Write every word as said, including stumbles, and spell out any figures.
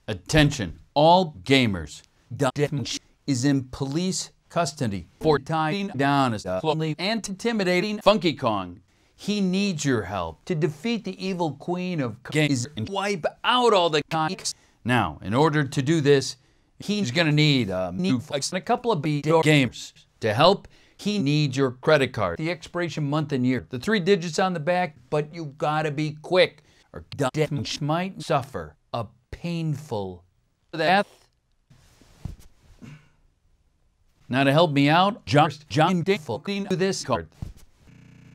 Attention, all gamers. Damage is in police custody for tying down a lonely and intimidating Funky Kong. He needs your help to defeat the evil queen of games and wipe out all the Kongs. Now, in order to do this, he's gonna need a new flex and a couple of B games. To help, he needs your credit card, the expiration month and year, the three digits on the back, but you gotta be quick or damage might suffer a painful death. Now to help me out, just John to this card.